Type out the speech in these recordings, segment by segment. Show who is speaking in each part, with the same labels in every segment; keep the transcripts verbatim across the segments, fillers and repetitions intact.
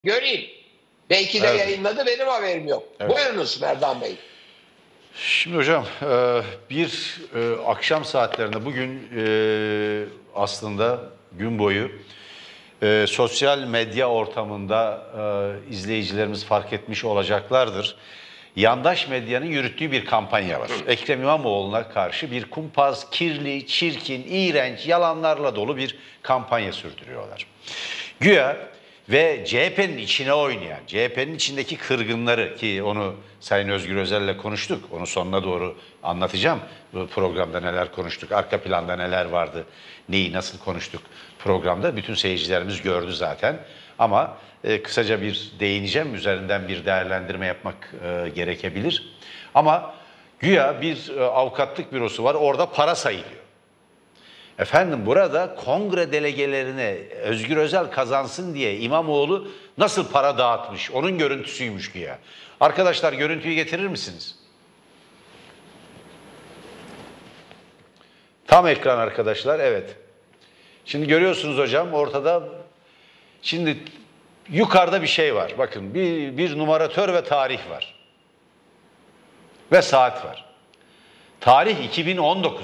Speaker 1: Göreyim. Belki de
Speaker 2: Evet.
Speaker 1: yayınladı, benim haberim yok.
Speaker 2: Evet.
Speaker 1: Buyurunuz Merdan Bey.
Speaker 2: Şimdi hocam bir akşam saatlerinde bugün aslında gün boyu sosyal medya ortamında izleyicilerimiz fark etmiş olacaklardır. Yandaş medyanın yürüttüğü bir kampanya var. Ekrem İmamoğlu'na karşı bir kumpas, kirli, çirkin, iğrenç, yalanlarla dolu bir kampanya sürdürüyorlar. Güya ve C H P'nin içine oynayan, C H P'nin içindeki kırgınları, ki onu Sayın Özgür Özel'le konuştuk, onu sonuna doğru anlatacağım. Bu programda neler konuştuk, arka planda neler vardı, neyi nasıl konuştuk programda bütün seyircilerimiz gördü zaten. Ama e, kısaca bir değineceğim, üzerinden bir değerlendirme yapmak e, gerekebilir. Ama güya bir e, avukatlık bürosu var, orada para sayılıyor. Efendim burada kongre delegelerine Özgür Özel kazansın diye İmamoğlu nasıl para dağıtmış? Onun görüntüsüymüş güya. Arkadaşlar görüntüyü getirir misiniz? Tam ekran arkadaşlar, evet. Şimdi görüyorsunuz hocam ortada, şimdi yukarıda bir şey var. Bakın bir, bir numaratör ve tarih var. Ve saat var. Tarih iki bin on dokuz.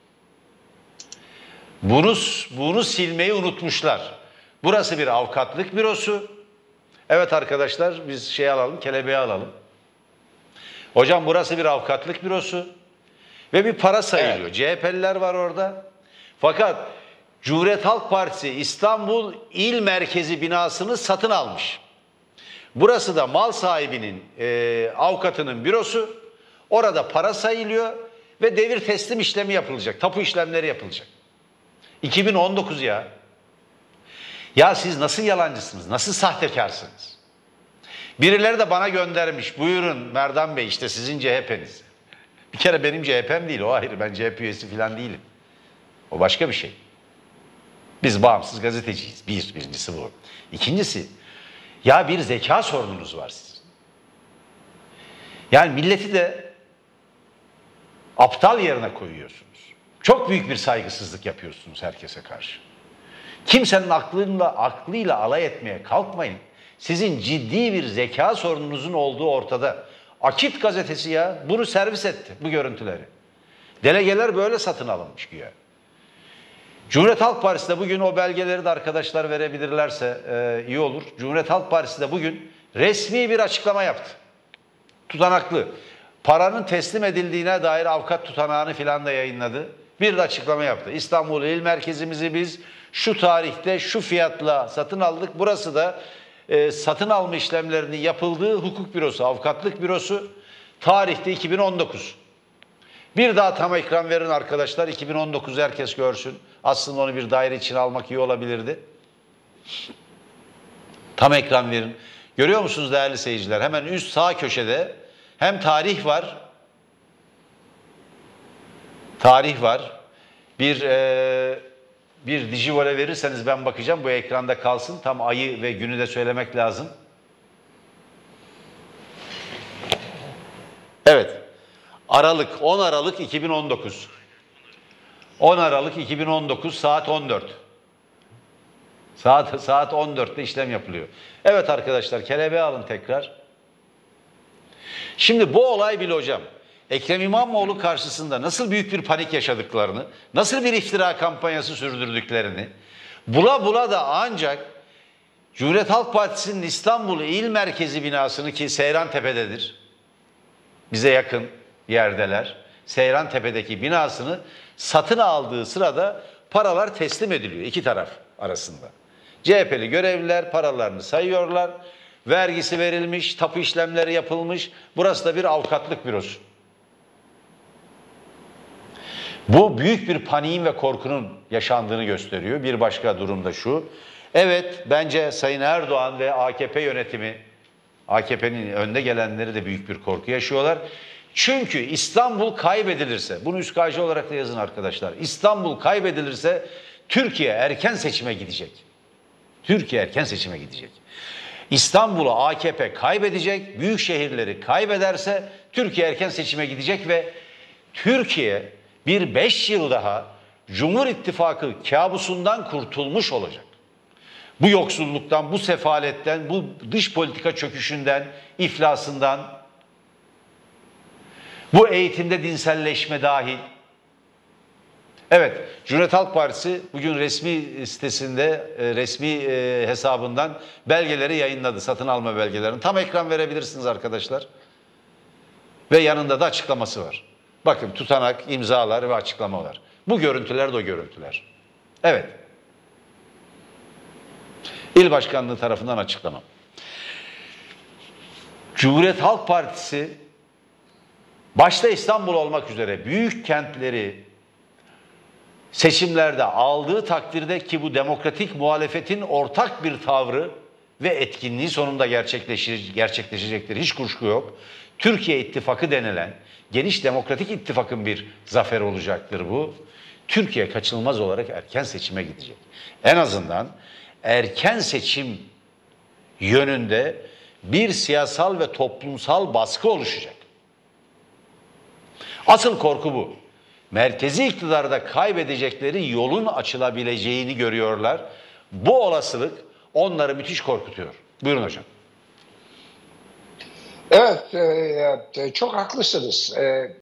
Speaker 2: Bunu, bunu silmeyi unutmuşlar. Burası bir avukatlık bürosu. Evet arkadaşlar biz şey alalım, kelebeği alalım. Hocam burası bir avukatlık bürosu. Ve bir para sayılıyor. Evet. C H P'liler var orada. Fakat Cumhuriyet Halk Partisi İstanbul İl Merkezi binasını satın almış. Burası da mal sahibinin, e, avukatının bürosu. Orada para sayılıyor ve devir teslim işlemi yapılacak. Tapu işlemleri yapılacak. iki bin on dokuz ya. Ya siz nasıl yalancısınız? Nasıl sahtekarsınız? Birileri de bana göndermiş. Buyurun Merdan Bey, işte sizin C H P'niz. Bir kere benim C H P'm değil o, ayrı. Ben C H P üyesi falan değilim. O başka bir şey. Biz bağımsız gazeteciyiz. Bir, birincisi bu. İkincisi, ya bir zeka sorununuz var sizin. Yani milleti de aptal yerine koyuyorsunuz. Çok büyük bir saygısızlık yapıyorsunuz herkese karşı. Kimsenin aklıyla, aklıyla alay etmeye kalkmayın. Sizin ciddi bir zeka sorununuzun olduğu ortada. Akit gazetesi ya bunu servis etti, bu görüntüleri. Delegeler böyle satın alınmış güya. Cumhuriyet Halk Partisi de bugün, o belgeleri de arkadaşlar verebilirlerse e, iyi olur. Cumhuriyet Halk Partisi de bugün resmi bir açıklama yaptı. Tutanaklı. Paranın teslim edildiğine dair avukat tutanağını filan da yayınladı. Bir de açıklama yaptı. İstanbul İl Merkezimizi biz şu tarihte şu fiyatla satın aldık. Burası da e, satın alma işlemlerinin yapıldığı hukuk bürosu, avukatlık bürosu. Tarihte iki bin on dokuz. Bir daha tam ekran verin arkadaşlar. iki bin on dokuzu herkes görsün. Aslında onu bir daire içine almak iyi olabilirdi. Tam ekran verin. Görüyor musunuz değerli seyirciler? Hemen üst sağ köşede hem tarih var. Tarih var. Bir e, bir dijivole verirseniz ben bakacağım. Bu ekranda kalsın. Tam ayı ve günü de söylemek lazım. Evet. Aralık, on Aralık iki bin on dokuz. on Aralık iki bin on dokuz saat on dört. Saat saat on dörtte işlem yapılıyor. Evet arkadaşlar, kelebeği alın tekrar. Şimdi bu olay bile hocam, Ekrem İmamoğlu karşısında nasıl büyük bir panik yaşadıklarını, nasıl bir iftira kampanyası sürdürdüklerini bula bula da ancak Cumhuriyet Halk Partisi'nin İstanbul İl Merkezi binasını, ki Seyrantepe'dedir, bize yakın yerdeler, Seyrantepe'deki binasını satın aldığı sırada paralar teslim ediliyor iki taraf arasında. C H P'li görevliler paralarını sayıyorlar, vergisi verilmiş, tapu işlemleri yapılmış, burası da bir avukatlık bürosu. Bu büyük bir paniğin ve korkunun yaşandığını gösteriyor. Bir başka durum da şu, evet bence Sayın Erdoğan ve A K P yönetimi, A K P'nin önde gelenleri de büyük bir korku yaşıyorlar. Çünkü İstanbul kaybedilirse, bunu üst K J olarak da yazın arkadaşlar, İstanbul kaybedilirse Türkiye erken seçime gidecek. Türkiye erken seçime gidecek. İstanbul'u A K P kaybedecek, büyük şehirleri kaybederse Türkiye erken seçime gidecek ve Türkiye bir beş yıl daha Cumhur İttifakı kabusundan kurtulmuş olacak. Bu yoksulluktan, bu sefaletten, bu dış politika çöküşünden, iflasından, bu eğitimde dinselleşme dahil. Evet, Cumhuriyet Halk Partisi bugün resmi sitesinde, resmi hesabından belgeleri yayınladı, satın alma belgelerini. Tam ekran verebilirsiniz arkadaşlar. Ve yanında da açıklaması var. Bakın tutanak, imzalar ve açıklamalar. Bu görüntüler de o görüntüler. Evet. İl Başkanlığı tarafından açıklama. Cumhuriyet Halk Partisi başta İstanbul olmak üzere büyük kentleri seçimlerde aldığı takdirde, ki bu demokratik muhalefetin ortak bir tavrı ve etkinliği sonunda gerçekleşir, gerçekleşecektir. Hiç kuşku yok. Türkiye İttifakı denilen geniş demokratik ittifakın bir zaferi olacaktır bu. Türkiye kaçınılmaz olarak erken seçime gidecek. En azından erken seçim yönünde bir siyasal ve toplumsal baskı oluşacak. Asıl korku bu. Merkezi iktidarda kaybedecekleri yolun açılabileceğini görüyorlar. Bu olasılık onları müthiş korkutuyor. Buyurun hocam.
Speaker 1: Evet, e, çok haklısınız. E,